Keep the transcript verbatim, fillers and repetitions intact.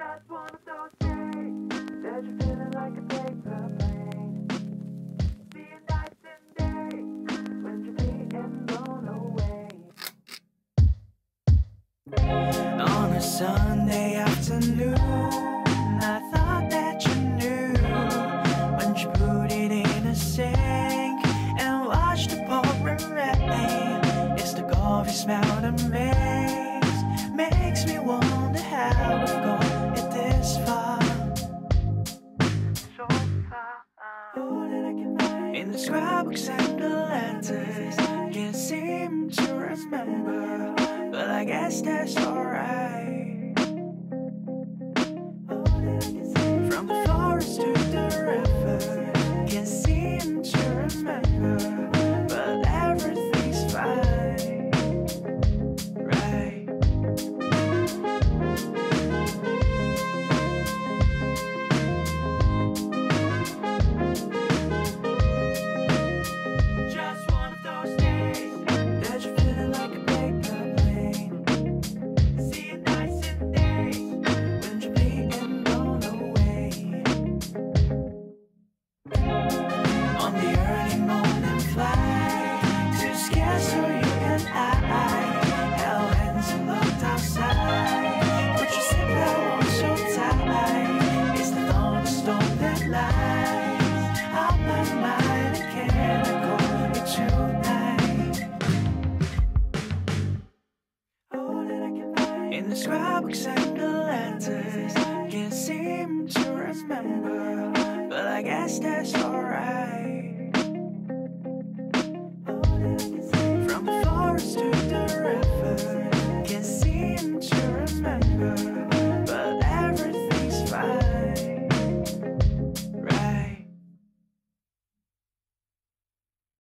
Just one of those days that you're feeling like a paper plane. Seeing nights and days when you're being blown away. On a Sunday afternoon, I thought that you knew when you put it in a sink and watched the pouring rain. It's the coffee smell that makes makes me wonder how we've gone it this far. So far. All that I can find in the scrapbooks and the letters, can't seem to remember, but I guess that's alright. All that I can say, from the forest to the river, can't seem to remember, but everything's fine, right? Just one of those days that you're feeling like a paper plane. Seeing nights and days when you're being blown away. On the early morning flight, too scared so you and I held hands and looked outside. Put your seatbelt on so tight. It's the thunderstorm that lies out my mind and can't call you tonight. All that I can find in the scrapbooks and the letters, can't seem to remember, but I guess that's alright. All that I can say.